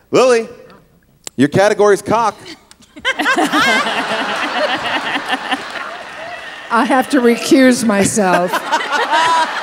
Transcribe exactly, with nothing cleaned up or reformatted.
Lily, your category's cock. I have to recuse myself.